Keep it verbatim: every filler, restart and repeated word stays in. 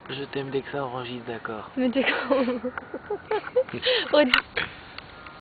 Je t'aime dès que ça enregistre, d'accord. Mais t'es con. Redis